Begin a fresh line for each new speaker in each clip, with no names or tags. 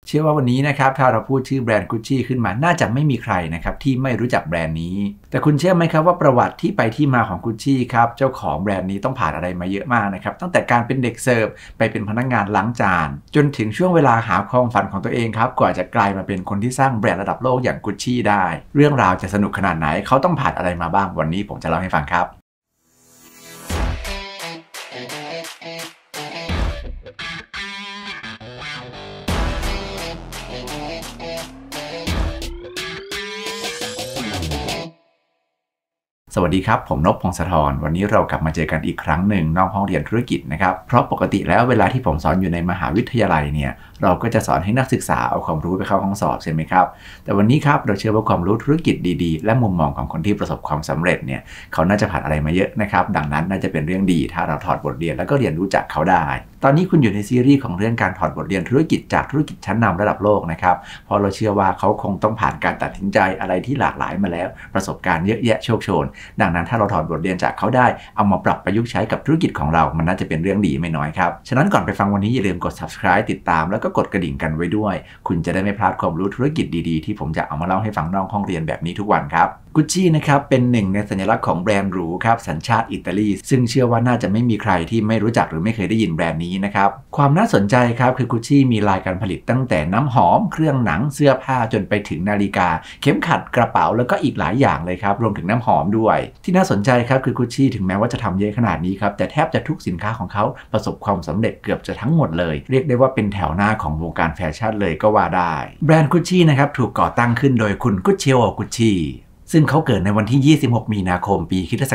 เชื่อว่าวันนี้นะครับถ้าเราพูดชื่อแบรนด์กุชชี่ขึ้นมาน่าจะไม่มีใครนะครับที่ไม่รู้จักแบรนด์นี้แต่คุณเชื่อไหมครับว่าประวัติที่ไปที่มาของกุชชี่ครับเจ้าของแบรนด์นี้ต้องผ่านอะไรมาเยอะมากนะครับตั้งแต่การเป็นเด็กเสิร์ฟไปเป็นพนักงานล้างจานจนถึงช่วงเวลาหาความฝันของตัวเองครับกว่าจะกลายมาเป็นคนที่สร้างแบรนด์ระดับโลกอย่างกุชชี่ได้เรื่องราวจะสนุกขนาดไหนเขาต้องผ่านอะไรมาบ้างวันนี้ผมจะเล่าให้ฟังครับสวัสดีครับผมนพ พงศธรวันนี้เรากลับมาเจอกันอีกครั้งหนึ่งนอกห้องเรียนธุรกิจนะครับเพราะปกติแล้วเวลาที่ผมสอนอยู่ในมหาวิทยาลัยเนี่ยเราก็จะสอนให้นักศึกษาเอาความรู้ไปเข้าห้องสอบใช่ไหมครับแต่วันนี้ครับเราเชื่อว่าความรู้ธุรกิจดีๆและมุมมองของคนที่ประสบความสำเร็จเนี่ยเขาน่าจะผ่านอะไรมาเยอะนะครับดังนั้นน่าจะเป็นเรื่องดีถ้าเราถอดบทเรียนแล้วก็เรียนรู้จากเขาได้ตอนนี้คุณอยู่ในซีรีส์ของเรื่องการถอดบทเรียนธุรกิจจากธุรกิจชั้นนำระดับโลกนะครับเพราะเราเชื่อว่าเขาคงต้องผ่านการตัดสินใจอะไรที่หลากหลายมาแล้วประสบการณ์เยอะแยะโชคโชนดังนั้นถ้าเราถอดบทเรียนจากเขาได้เอามาปรับประยุกต์ใช้กับธุรกิจของเรามันน่าจะเป็นเรื่องดีไม่น้อยครับฉะนั้นก่อนไปฟังวันนี้อย่าลืมกด subscribe ติดตามแล้วก็กดกระดิ่งกันไว้ด้วยคุณจะได้ไม่พลาดความรู้ธุรกิจดีๆที่ผมจะเอามาเล่าให้ฟังนอกห้องเรียนแบบนี้ทุกวันครับกุชชี่นะครับเป็นหนึ่งในสัญลักษณ์ของแบรนด์หรูครับสัญชาติอิตาลีซึ่งเชื่อว่าน่าจะไม่มีใครที่ไม่รู้จักหรือไม่เคยได้ยินแบรนด์นี้นะครับความน่าสนใจครับคือกุชชี่มีลายการผลิตตั้งแต่น้ำหอมเครื่องหนังเสื้อผ้าจนไปถึงนาฬิกาเข็มขัดกระเป๋าแล้วก็อีกหลายอย่างเลยครับรวมถึงน้ำหอมด้วยที่น่าสนใจครับคือกุชชี่ถึงแม้ว่าจะทำเยอะขนาดนี้ครับแต่แทบจะทุกสินค้าของเขาประสบความสำเร็จเกือบจะทั้งหมดเลยเรียกได้ว่าเป็นแถวหน้าของวงการแฟชั่นเลยก็ว่าได้แบรนด์กุชชี่นะครับถูกก่อตั้งขึ้นโดยคุณกุชเชียวกุชชี่ซึ่งเขาเกิดในวันที่ 26 มีนาคม ปีค.ศ.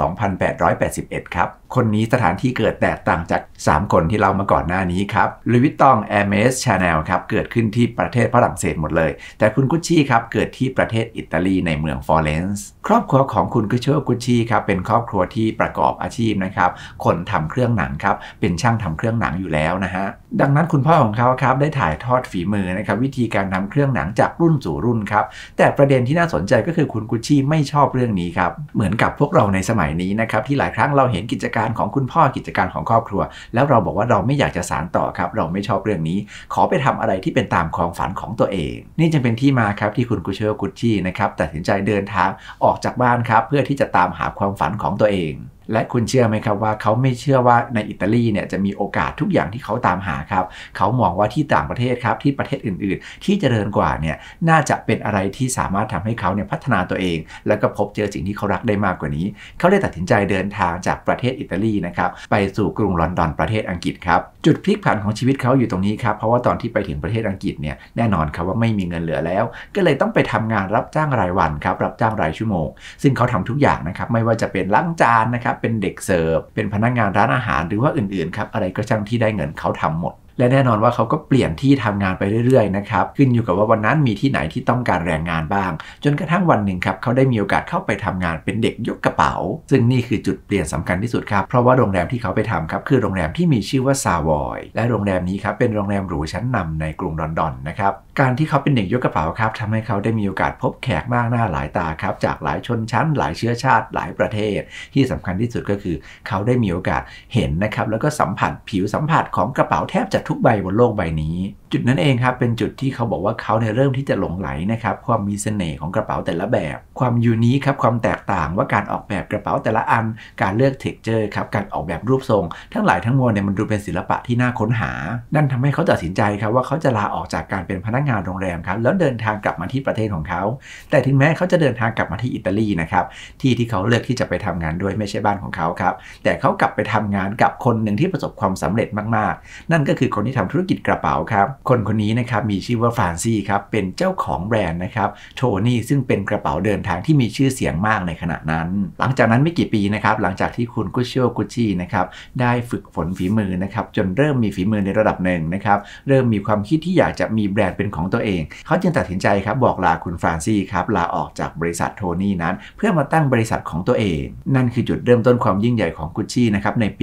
2881 ครับคนนี้สถานที่เกิดแตกต่างจาก 3 คนที่เรามาก่อนหน้านี้ครับลุยส์วิตตอง แอร์เมส ชาแนลครับเกิดขึ้นที่ประเทศฝรั่งเศสหมดเลยแต่คุณกุชชี่ครับเกิดที่ประเทศอิตาลีในเมืองฟลอเรนซ์ครอบครัวของคุณกุชเชียวกุชชี่ครับเป็นครอบครัวที่ประกอบอาชีพนะครับคนทำเครื่องหนังครับเป็นช่างทำเครื่องหนังอยู่แล้วนะฮะดังนั้นคุณพ่อของเขาครับได้ถ่ายทอดฝีมือนะครับวิธีการทำเครื่องหนังจากรุ่นสู่รุ่นครับแต่ประเด็นที่น่าสนใจก็คือคุณกุชชี่ไม่ชอบเรื่องนี้ครับเหมือนกับพวกเราในสมัยนี้นะครับที่หลายครั้งเราเห็นกิจการของคุณพ่อกิจการของครอบครัวแล้วเราบอกว่าเราไม่อยากจะสานต่อครับเราไม่ชอบเรื่องนี้ขอไปทำอะไรที่เป็นตามความฝันของตัวเองนี่จึงเป็นที่มาครับที่คุณกุชเชียวกุชชี่นะครับตัดสินใจเดินทางออกจากบ้านครับเพื่อที่จะตามหาความฝันของตัวเองและคุณเชื่อไหมครับว่าเขาไม่เชื่อว่าในอิตาลีเนี่ยจะมีโอกาสทุกอย่างที่เขาตามหาครับเขามองว่าที่ต่างประเทศครับที่ประเทศอื่นๆที่เจริญกว่าเนี่ยน่าจะเป็นอะไรที่สามารถทำให้เขาเนี่ยพัฒนาตัวเองแล้วก็พบเจอสิ่งที่เขารักได้มากกว่านี้เขาเลยตัดสินใจเดินทางจากประเทศอิตาลีนะครับไปสู่กรุงลอนดอนประเทศอังกฤษครับจุดพลิกผันของชีวิตเขาอยู่ตรงนี้ครับเพราะว่าตอนที่ไปถึงประเทศอังกฤษเนี่ยแน่นอนครับว่าไม่มีเงินเหลือแล้วก็เลยต้องไปทำงานรับจ้างรายวันครับรับจ้างรายชั่วโมงซึ่งเขาทำทุกอย่างนะครับไม่ว่าจะเป็นล้างจานนะครับเป็นเด็กเสิร์ฟเป็นพนักงานร้านอาหารหรือว่าอื่นๆครับอะไรก็ช่างที่ได้เงินเขาทำหมดและแน่นอนว่าเขาก็เปลี่ยนที่ทำงานไปเรื่อยๆนะครับขึ้นอยู่กับว่าวันนั้นมีที่ไหนที่ต้องการแรงงานบ้างจนกระทั่งวันหนึ่งครับเขาได้มีโอกาสเข้าไปทำงานเป็นเด็กยกกระเป๋าซึ่งนี่คือจุดเปลี่ยนสำคัญที่สุดครับเพราะว่าโรงแรมที่เขาไปทำครับคือโรงแรมที่มีชื่อว่าซาวอยและโรงแรมนี้ครับเป็นโรงแรมหรูชั้นนำในกรุงลอนดอนนะครับการที่เขาเป็นเด็กยกกระเป๋าครับทำให้เขาได้มีโอกาสพบแขกมากหน้าหลายตาครับจากหลายชนชั้นหลายเชื้อชาติหลายประเทศที่สำคัญที่สุดก็คือเขาได้มีโอกาสเห็นนะครับแล้วก็สัมผัสผิวสัมผัสของกระเป๋าแทบจะทุกใบบนโลกใบนี้จุดนั้นเองครับเป็นจุดที่เขาบอกว่าเขาเริ่มที่จะหลงไหลนะครับความมีเสน่ห์ของกระเป๋าแต่ละแบบความยูนิคครับความแตกต่างว่าการออกแบบกระเป๋าแต่ละอันการเลือกเท็กเจอร์ครับการออกแบบรูปทรงทั้งหลายทั้งมวลเนี่ยมันดูเป็นศิลปะที่น่าค้นหานั่นทำให้เขาตัดสินใจครับว่าเขาจะลาออกจากการเป็นพนักงานโรงแรมครับแล้วเดินทางกลับมาที่ประเทศของเขาแต่ถึงแม้เขาจะเดินทางกลับมาที่อิตาลีนะครับที่เขาเลือกที่จะไปทำงานด้วยไม่ใช่บ้านของเขาครับแต่เขากลับไปทำงานกับคนหนึ่งที่ประสบความสำเร็จมากๆนั่นก็คือคนที่ทำธุรกิจกระเป๋าครับคนนี้นะครับมีชื่อว่าฟรานซี่ครับเป็นเจ้าของแบรนด์นะครับโทนี่ซึ่งเป็นกระเป๋าเดินทางที่มีชื่อเสียงมากในขณะนั้นหลังจากนั้นไม่กี่ปีนะครับหลังจากที่คุณกุชเชียวกุชชี่นะครับได้ฝึกฝนฝีมือนะครับจนเริ่มมีฝีมือในระดับหนึ่งนะครับเริ่มมีความคิดที่อยากจะมีแบรนด์เป็นของตัวเองเขาจึงตัดสินใจครับบอกลาคุณฟรานซี่ครับลาออกจากบริษัทโทนี่นั้นเพื่อมาตั้งบริษัทของตัวเองนั่นคือจุดเริ่มต้นความยิ่งใหญ่ของกุชชี่นะครับในปี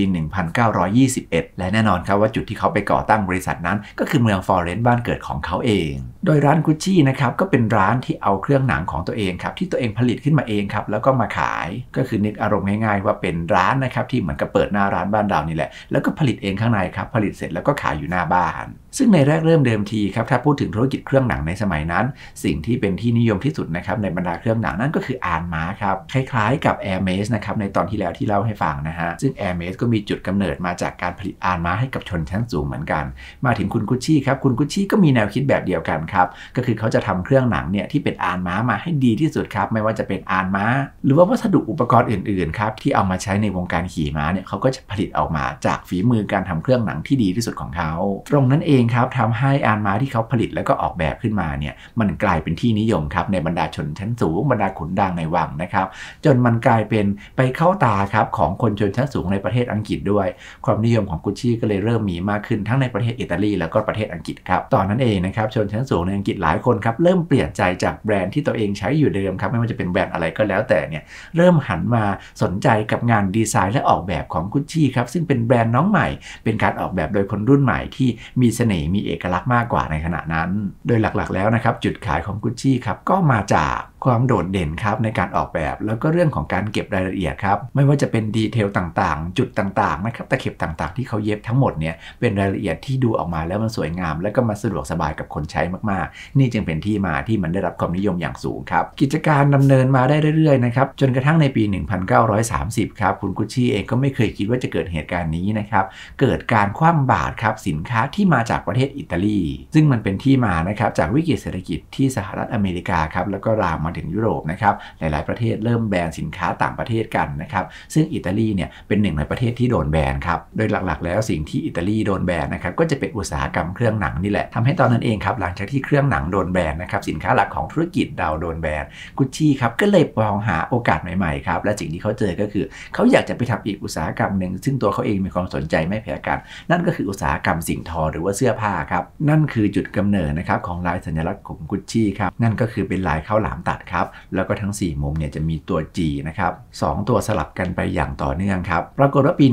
1921 และแน่นอนครับว่าจุดที่เขาไปก่อตั้งบริษัทนั้นก็คือเมืองฟลอเรนซ์บ้านเกิดของเขาเองโดยร้านกุชชี่นะครับก็เป็นร้านที่เอาเครื่องหนังของตัวเองครับที่ตัวเองผลิตขึ้นมาเองครับแล้วก็มาขายก็คือนึกอารมณ์ง่ายๆว่าเป็นร้านนะครับที่เหมือนกับเปิดหน้าร้านบ้านเรานี่แหละแล้วก็ผลิตเองข้างในครับผลิตเสร็จแล้วก็ขายอยู่หน้าบ้านซึ่งในแรกเริ่มเดิมทีครับถ้าพูดถึงธุรกิจเครื่องหนังในสมัยนั้นสิ่งที่เป็นที่นิยมที่สุดนะครับในบรรดาเครื่องหนังนั่นก็คืออานม้าครับคล้ายๆกับ Hermes นะครับในตอนที่แล้วที่เล่าให้ฟังนะฮะซึ่ง Hermes ก็มีจุดกำเนิดมาจากการผลิตอานม้าให้กับชนชั้นสูงเหมือนกันมาถึงคุณกุชชี่ครับคุณกุชชี่ก็มีแนวคิดแบบเดียวกันครับก็คือเขาจะทำเครื่องหนังเนี่ยที่เป็นอานม้ามาให้ดีที่สุดครับไม่ว่าจะเป็นอานม้าหรือว่าวัสดุอุปกรณ์อื่นๆครับที่เอามาใช้ในวงการขี่ม้าเนี่ยเขาก็จะผลิตออกมาจากฝีมือการทำเครื่องหนังที่ดีที่สุดของเขาตรงนั้นเองครับทำให้อานม้าที่เขาผลิตแล้วก็ออกแบบขึ้นมาเนี่ยมันกลายเป็นที่นิยมครับในบรรดาชนชั้นสูงบรรดาขุนนางในวังนะครับจนมันกลายเป็นไปเข้าตาครับของคนชนชั้นสูงในประเทศอังกฤษด้วยความนิยมของกุชชี่ก็เลยเริ่มมีมากขึ้นทั้งในประเทศอิตาลีแล้วก็ประเทศอังกฤษครับตอนนั้นเองนะครับชนชั้นสูงในอังกฤษหลายคนครับเริ่มเปลี่ยนใจจากแบรนด์ที่ตัวเองใช้อยู่เดิมครับไม่ว่าจะเป็นแบรนด์อะไรก็แล้วแต่เนี่ยเริ่มหันมาสนใจกับงานดีไซน์และออกแบบของกุชชี่ครับซึ่งเป็นแบรนด์น้องใหม่เป็นการออกแบบโดยคนรุ่นใหม่ที่มีเสน่ห์มีเอกลักษณ์มากกว่าในขณะนั้นโดยหลักๆแล้วนะครับจุดขายของกุชชี่ครับก็มาจากความโดดเด่นครับในการออกแบบแล้วก็เรื่องของการเก็บรายละเอียดครับไม่ว่าจะเป็นดีเทลต่างๆจุดต่างๆนะครับตะเข็บต่างๆที่เขาเย็บทั้งหมดเนี่ยเป็นรายละเอียดที่ดูออกมาแล้วมันสวยงามและก็มาสะดวกสบายกับคนใช้มากๆนี่จึงเป็นที่มาที่มันได้รับความนิยมอย่างสูงครับกิจการดำเนินมาได้เรื่อยๆนะครับจนกระทั่งในปี 1930 ครับคุณกุชชี่เองก็ไม่เคยคิดว่าจะเกิดเหตุการณ์นี้นะครับเกิดการคว่ำบาตรครับสินค้าที่มาจากประเทศอิตาลีซึ่งมันเป็นที่มานะครับจากวิกฤตเศรษฐกิจที่สหรัฐอเมริกาครับแล้วก็ลามมาถึงยุโรปนะครับหลายๆประเทศเริ่มแบนสินค้าต่างประเทศกันนะครับซึ่งอิตาลีเนี่ยเป็นหนึ่งในประเทศที่โดนแบนครับโดยหลักๆแล้วสิ่งที่อิตาลีโดนแบนนะครับก็จะเป็นอุตสาหกรรมเครื่องหนังนี่แหละทำให้ตอนนั้นเองครับหลังจากที่เครื่องหนังโดนแบนนะครับสินค้าหลักของธุรกิจดาวโดนแบนกุชชี่ครับก็เลยมองหาโอกาสใหม่ๆครับและสิ่งที่เขาเจอก็คือเขาอยากจะไปทำอีกอุตสาหกรรมหนึ่งซึ่งตัวเขาเองมีความสนใจไม่แพ้กันนั่นก็คืออุตสาหกรรมสิ่งทอหรือว่าเสื้อผ้าครับนั่นคือจุดกำเนิดนะครับของลายสัญลักษณ์ของกุชชี่ครับนั่นก็คือเป็นลายข้าวหลามตัดครับแล้วก็ทั้ง4มุมเนี่ยจะมีตัว G นะครับ2ตัวสลับกันไปอย่างต่อเนื่องครับปรากฏว่าปี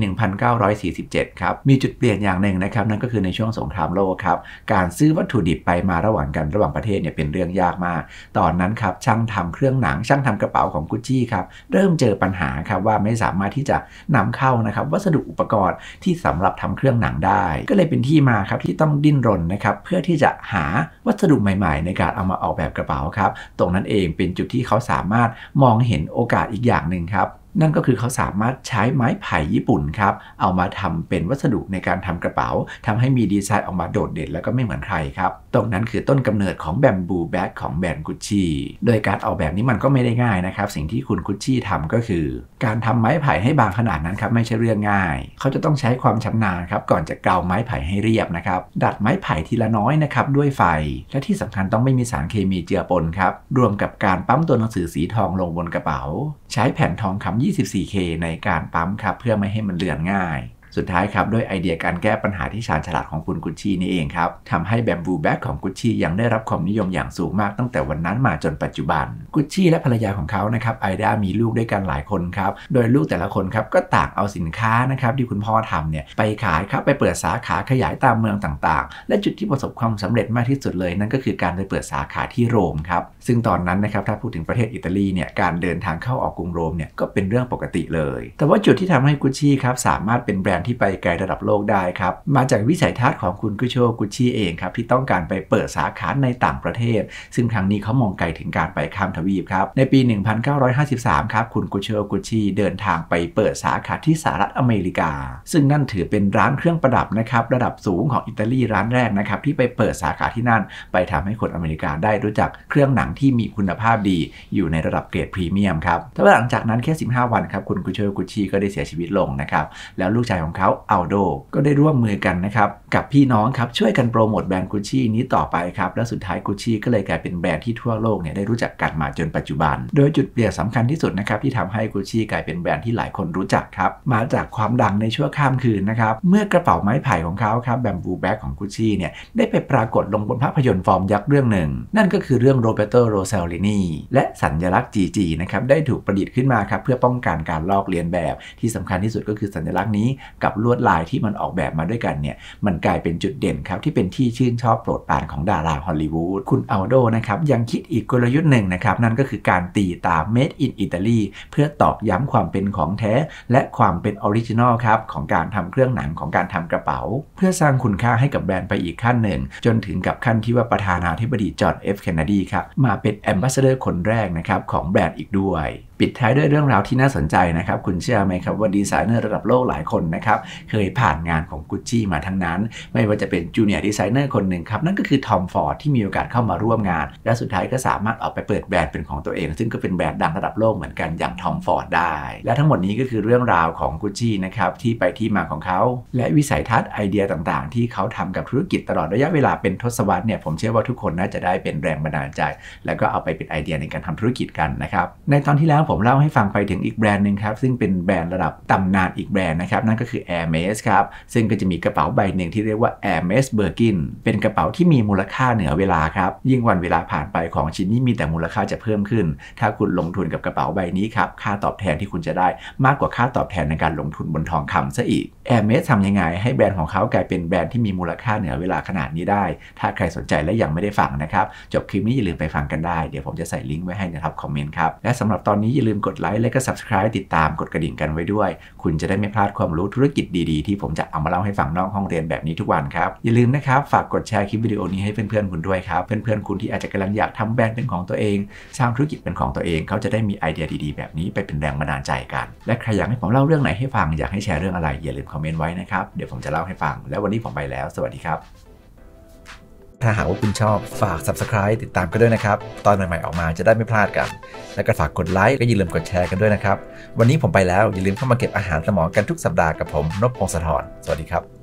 1947 ครับมีจุดเปลี่ยนอย่างหนึ่งนะครับนั่นก็คือในช่วงสงครามโลกครับการซื้อวัตถุดิบไปมาระหว่างประเทศเนี่ยเป็นเรื่องยากมากตอนนั้นครับช่างทำเครื่องหนังช่างทำกระเป๋าของกุชชี่ครับเริ่มเจอปัญหาครับว่าไม่สามารถที่จะนำเข้านะครับวัสดุอุปกรณ์ที่สำหรับทำเครื่องหนังได้ก็เลยเป็นที่มาครับที่ต้องดิ้นรนนะครับเพื่อที่จะหาวัสดุใหม่ๆในการเอามาออกแบบกระเป๋าครับตรงนั้นเองเป็นจุดที่เขาสามารถมองเห็นโอกาสอีกอย่างหนึ่งครับนั่นก็คือเขาสามารถใช้ไม้ไผ่ญี่ปุ่นครับเอามาทำเป็นวัสดุในการทำกระเป๋าทำให้มีดีไซน์ออกมาโดดเด่นแล้วก็ไม่เหมือนใครครับตรงนั้นคือต้นกำเนิดของแบมบูแบ็กของแบรนด์กุชชี่โดยการออกแบบนี้มันก็ไม่ได้ง่ายนะครับสิ่งที่คุณกุชชี่ทำก็คือการทำไม้ไผ่ให้บางขนาดนั้นครับไม่ใช่เรื่องง่ายเขาจะต้องใช้ความชำนาญครับก่อนจะเกาไม้ไผ่ให้เรียบนะครับดัดไม้ไผ่ทีละน้อยนะครับด้วยไฟและที่สำคัญต้องไม่มีสารเคมีเจือปนครับรวมกับการปั๊มตัวหนังสือสีทองลงบนกระเป๋าใช้แผ่นทองคำ 24K ในการปั๊มครับเพื่อไม่ให้มันเลือนง่ายสุดท้ายครับด้วยไอเดียการแก้ปัญหาที่ชาญฉลาดของคุณกุชชี่นี่เองครับทำให้แบมบูแบ็กของกุชชี่ยังได้รับความนิยมอย่างสูงมากตั้งแต่วันนั้นมาจนปัจจุบันกุชชี่และภรรยาของเขานะครับไอดามีลูกด้วยกันหลายคนครับโดยลูกแต่ละคนครับก็ต่างเอาสินค้านะครับที่คุณพ่อทำเนี่ยไปขายครับไปเปิดสาขาขยายตามเมืองต่างๆและจุดที่ประสบความสำเร็จมากที่สุดเลยนั่นก็คือการไปเปิดสาขาที่โรมครับซึ่งตอนนั้นนะครับถ้าพูดถึงประเทศอิตาลีเนี่ยการเดินทางเข้าออกกรุงโรมเนี่ยก็เป็นเรื่องปกติเลยแต่ว่าจุดที่ทำให้กุชชี่ครับสามารถเป็นแบรนด์ที่ไปไกลระดับโลกได้ครับมาจากวิสัยทัศน์ของคุณกุชโชกุชชี่เองครับที่ต้องการไปเปิดสาขาในต่างประเทศซึ่งครั้งนี้เขามองไกลถึงการไปข้ามทวีปครับในปี 1953 ครับคุณกุชโชกุชชี่เดินทางไปเปิดสาขาที่สหรัฐอเมริกาซึ่งนั่นถือเป็นร้านเครื่องประดับนะครับระดับสูงของอิตาลีร้านแรกนะครับที่ไปเปิดสาขาที่นั่นไปทำให้คนอเมริกาได้รู้จักเครื่องหนังที่มีคุณภาพดีอยู่ในระดับเกรดพรีเมียมครับแต่ว่าหลังจากนั้นแค่15 วันครับคุณกุชโชกุชชี่ก็ได้เสียชีวิตลงนะครับแล้วลูกชายของเขาอัลโดก็ได้ร่วมมือกันนะครับกับพี่น้องครับช่วยกันโปรโมทแบรนด์กุชชี่นี้ต่อไปครับและสุดท้ายกุชชี่ก็เลยกลายเป็นแบรนด์ที่ทั่วโลกเนี่ยได้รู้จักกันมาจนปัจจุบันโดยจุดเปลี่ยนสำคัญที่สุดนะครับที่ทำให้กุชชี่กลายเป็นแบรนด์ที่หลายคนรู้จักครับมาจากความดังในชั่วข้ามคืนนะครับเมื่อกระเป๋าไม้ไผ่ของเขาครับแบมบูแบ็กของกุชชี่เนี่ยได้ไปปรากฏลงบนภาพยนตร์ฟอร์มยักษ์เรื่องหนึ่งนั่นก็คือเรื่องโรเบโตโรเซลลินีและสัญลักษณ์ GG นะครับได้ถูกประดิษฐ์ขึ้นมาครับเพื่อป้องกันการลอกเลียนแบบที่สำคัญที่สุดก็คือสัญลักษณ์นี้กับลวดลายที่มันออกแบบมาด้วยกันเนี่ยมันกลายเป็นจุดเด่นครับที่เป็นที่ชื่นชอบโปรดปรานของดาราฮอลลีวูดคุณอัลโดนะครับยังคิดอีกกลยุทธ์หนึ่งนะครับนั่นก็คือการตีตาม Made in Italy เพื่อตอกย้ำความเป็นของแท้และความเป็นออริจินอลครับของการทำเครื่องหนังของการทำกระเป๋าเพื่อสร้างคุณค่าให้กับแบรนด์ไปอีกขั้นหนึ่งจนถึงกับขั้นที่ว่าประธานาธิบดีจอห์น F. เคนเนดีครับมาเป็นแอมบาสเดอร์คนแรกนะครับของแบรนด์อีกด้วยปิดท้ายด้วยเรื่องราวที่น่าสนใจนะครับคุณเชื่อไหมครับว่าดีไซเนอร์ระดับโลกหลายคนนะครับเคยผ่านงานของ Gucci มาทั้งนั้นไม่ว่าจะเป็นจูเนียร์ดีไซเนอร์คนหนึ่งครับนั่นก็คือทอมฟอร์ดที่มีโอกาสเข้ามาร่วมงานและสุดท้ายก็สามารถออกไปเปิดแบรนด์เป็นของตัวเองซึ่งก็เป็นแบรนด์ดังระดับโลกเหมือนกันอย่างทอมฟอร์ดได้และทั้งหมดนี้ก็คือเรื่องราวของ Gucci นะครับที่ไปที่มาของเขาและวิสัยทัศน์ไอเดียต่างๆที่เขาทำกับธุรกิจตลอดระยะเวลาเป็นทศวรรษเนี่ยผมเชื่อว่าทุกคนน่าจะได้เป็นแรงบันดาลใจแล้วก็เอาไปเป็นไอเดียในการทำธุรกิจกันนะครับในตอนที่แล้วผมเล่าให้ฟังไปถึงอีกแบรนด์หนึ่งครับซึ่งเป็นแบรนด์ระดับตำนานอีกแบรนด์นะครับนั่นก็คือ Hermes ครับซึ่งก็จะมีกระเป๋าใบหนึ่งที่เรียกว่า Hermes Birkin เป็นกระเป๋าที่มีมูลค่าเหนือเวลาครับยิ่งวันเวลาผ่านไปของชิ้นนี้มีแต่มูลค่าจะเพิ่มขึ้นถ้าคุณลงทุนกับกระเป๋าใบนี้ครับค่าตอบแทนที่คุณจะได้มากกว่าค่าตอบแทนในการลงทุนบนทองคำซะอีก Hermes ทำยังไงให้แบรนด์ของเขากลายเป็นแบรนด์ที่มีมูลค่าเหนือเวลาขนาดนี้ได้ถ้าใครสนใจและยังไม่ได้ฟังนะครับจบคลิปนี้อย่าลืมไปฟังกันได้เดี๋ยวผมจะใส่ลิงก์ไว้ให้ในท็อปคอมเมนต์ครับและสำหรับตอนนี้อย่าลืมกดไลค์และก็ Subscribe ติดตามกดกระดิ่งกันไว้ด้วยคุณจะได้ไม่พลาดความรู้ธุรกิจดีๆที่ผมจะเอามาเล่าให้ฟังนอกห้องเรียนแบบนี้ทุกวันครับอย่าลืมนะครับฝากกดแชร์คลิปวิดีโอนี้ให้เพื่อนๆคุณด้วยครับเพื่อนๆคุณที่อาจจะกำลังอยากทำแบรนด์เป็นของตัวเองสร้างธุรกิจเป็นของตัวเองเขาจะได้มีไอเดียดีๆแบบนี้ไปเป็นแรงบันดาลใจกันและใครอยากให้ผมเล่าเรื่องไหนให้ฟังอยากให้แชร์เรื่องอะไรอย่าลืมคอมเมนต์ไว้นะครับเดี๋ยวผมจะเล่าให้ฟังแล้ววันนี้ผมไปแล้วสวัสดีครับถ้าหากว่าคุณชอบฝาก Subscribe ติดตามกันด้วยนะครับตอนใหม่ๆออกมาจะได้ไม่พลาดกันและก็ฝากกดไลค์ก็อย่าลืมกดแชร์กันด้วยนะครับวันนี้ผมไปแล้วอย่าลืมเข้ามาเก็บอาหารสมองกันทุกสัปดาห์กับผมนพพงศธรสวัสดีครับ